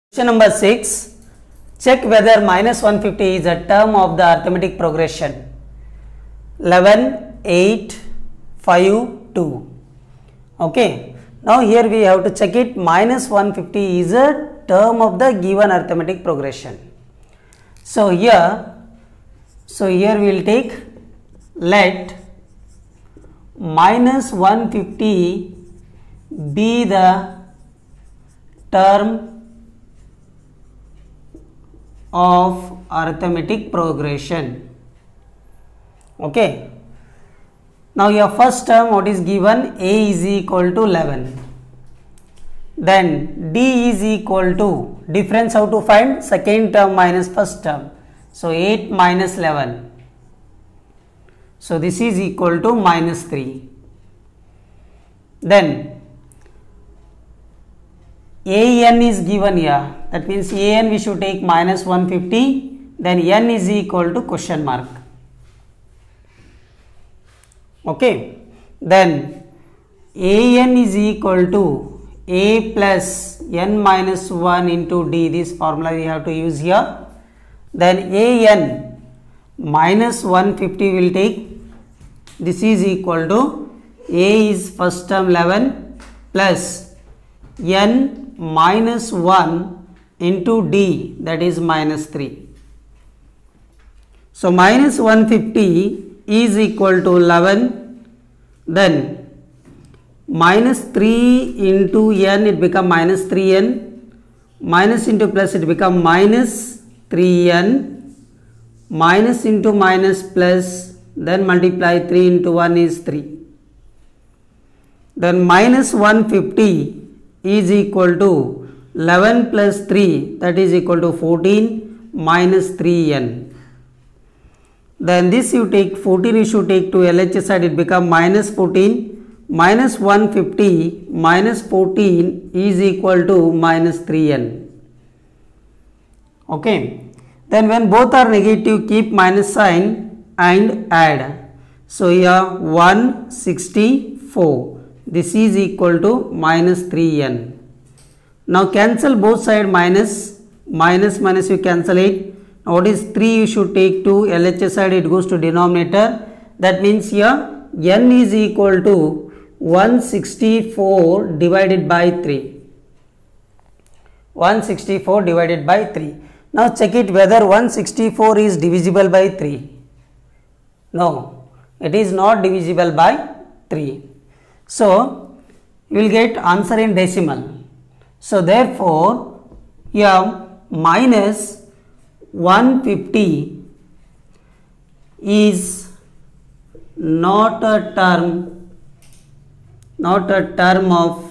Question number 6. Check whether minus 150 is a term of the arithmetic progression. 11, 8, 5, 2. Okay. Now here we have to check it. Minus 150 is a term of the given arithmetic progression. So here we will take, let minus 150 be the term of arithmetic progression. Okay. Now your first term, what is given? A is equal to 11. Then D is equal to, difference how to find? Second term minus first term. So 8 minus 11. So this is equal to minus 3. Then AN is given here. That means AN we should take minus 150. Then N is equal to question mark. Okay. Then AN is equal to A plus N minus 1 into D. This formula we have to use here. Then AN minus 150 will take. This is equal to A is first term 11 plus N minus 1 into D, that is minus 3. So minus 150 is equal to 11. Then minus 3 into N, it become minus 3N. Minus into plus, it become minus 3N. Minus into minus plus, then multiply 3 into 1 is 3. Then minus 150 is equal to 11 plus 3, that is equal to 14 minus 3N. Then this you take 14, you should take to LHS side, it become minus 14. Minus 150 minus 14 is equal to minus 3N. Okay. Then when both are negative, keep minus sign and add. So here 164. This is equal to minus 3N. Now cancel both side, minus you cancel it. Now what is 3 you should take to LHS side, it goes to denominator. That means here N is equal to 164 divided by 3. 164 divided by 3. Now check it whether 164 is divisible by 3. No, it is not divisible by 3. So you will get answer in decimal. So therefore here minus 150 is not a term of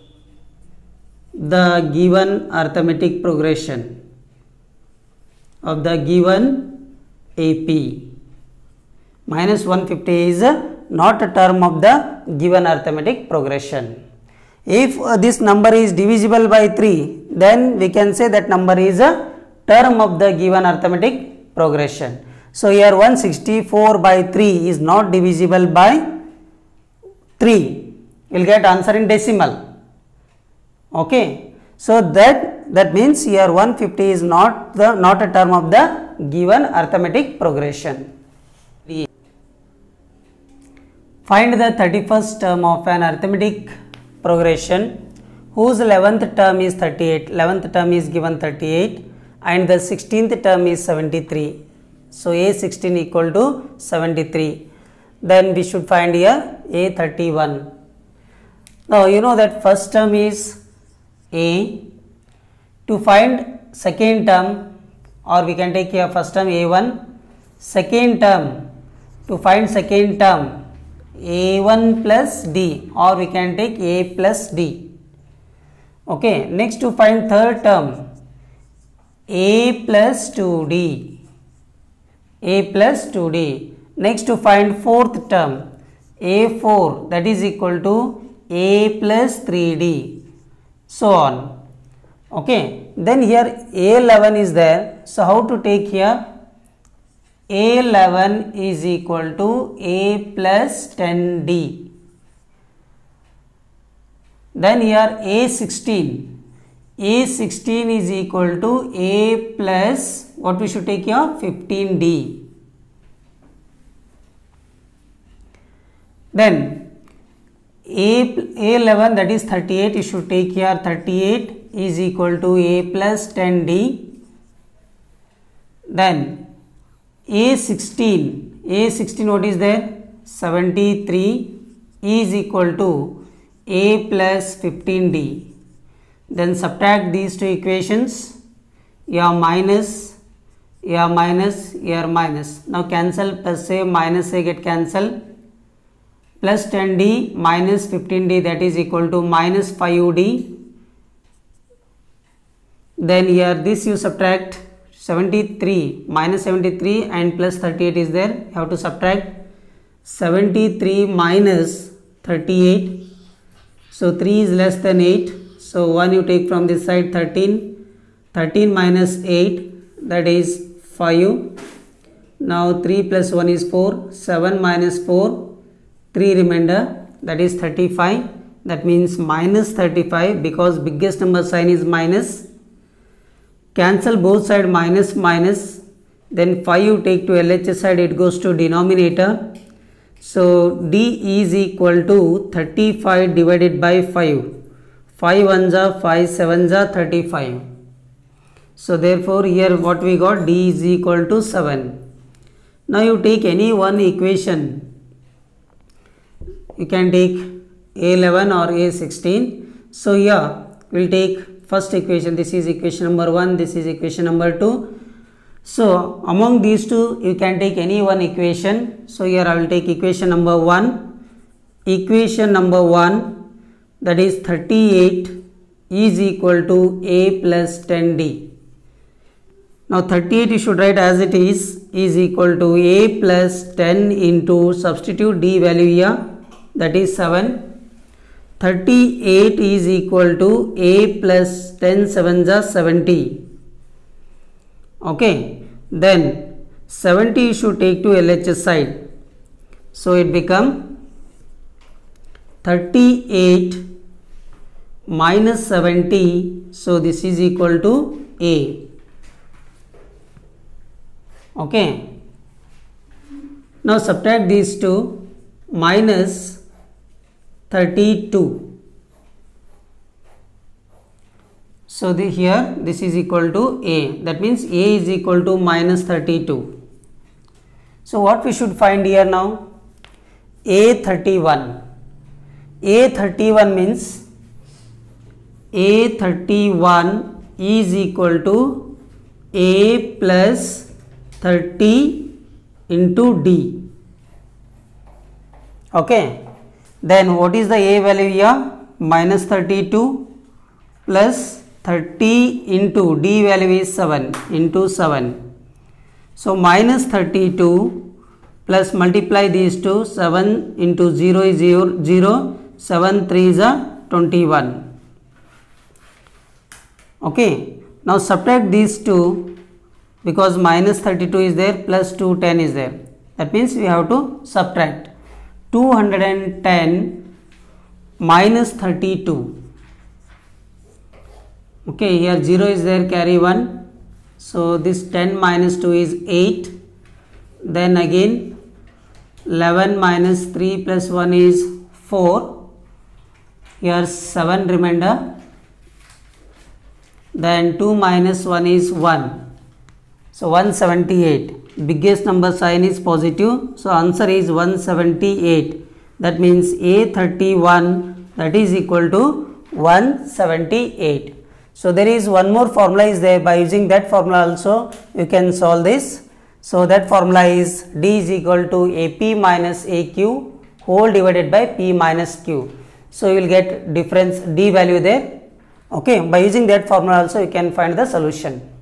the given arithmetic progression of the given AP. Minus 150 is not a term of the given arithmetic progression. If this number is divisible by 3, then we can say that number is a term of the given arithmetic progression. So here 164 by 3 is not divisible by 3. You will get answer in decimal. Okay. So that means here 150 is not a term of the given arithmetic progression. Find the 31st term of an arithmetic progression whose 11th term is 38. 11th term is given 38 and the 16th term is 73. So A16 equal to 73. Then we should find here A31. Now you know that first term is A. To find second term, or we can take here first term A1. Second term, to find second term A1 plus D, or we can take A plus D. Okay. Next to find third term A plus 2D. A plus 2D. Next to find fourth term A4, that is equal to A plus 3D. So on. Okay. Then here A11 is there. So how to take here? A11 is equal to A plus 10D. Then here A16 A16 is equal to A plus what we should take here 15D. Then A11 that is 38, you should take here 38 is equal to A plus 10D. Then A16 what is there? 73 is equal to A plus 15D. Then subtract these two equations, minus, minus, minus. Now cancel, plus A minus A get cancelled, plus 10D minus 15D that is equal to minus 5D. Then here this you subtract 73, minus 73 and plus 38 is there, you have to subtract 73 minus 38. So 3 is less than 8. So 1 you take from this side 13. 13 minus 8 that is 5. Now 3 plus 1 is 4. 7 minus 4. 3 remainder that is 35. That means minus 35 because biggest number sign is minus. Cancel both side minus minus. Then 5 you take to LHS side, it goes to denominator. So D is equal to 35 divided by 5. 5 ones are 5 sevens are 35. So therefore here what we got, D is equal to 7. Now you take any one equation. You can take A11 or A16. So here we will take first equation. This is equation number 1. This is equation number 2. So among these two you can take any one equation. So here I will take equation number 1. Equation number 1 that is 38 is equal to A plus 10D. Now 38 you should write as it is equal to A plus 10 into substitute D value here that is 7. 38 is equal to A plus 10 sevens are 70. Okay, then 70 you should take to LHS side. So it become 38 minus 70. So this is equal to A. Okay. Now subtract these two. Minus 32. So here this is equal to A. That means A is equal to minus 32. So what we should find here now? A31. A31 means A31 is equal to A plus 30 into D. Okay. Then what is the A value here? Minus 32 plus 30 into D value is 7 into 7. So minus 32 plus multiply these two, 7 into 0 is 0, 7 3 is 21. Okay. Now subtract these two because minus 32 is there plus 210 is there. That means we have to subtract 210 minus 32. Okay, here 0 is there, carry 1. So this 10 minus 2 is 8. Then again 11 minus 3 plus 1 is 4. Here 7 remainder. Then 2 minus 1 is 1. So 178. Biggest number sign is positive. So answer is 178. That means A31 that is equal to 178. So there is one more formula is there. By using that formula also you can solve this. So that formula is D is equal to AP minus AQ whole divided by P minus Q. So you will get difference D value there. Okay. By using that formula also you can find the solution.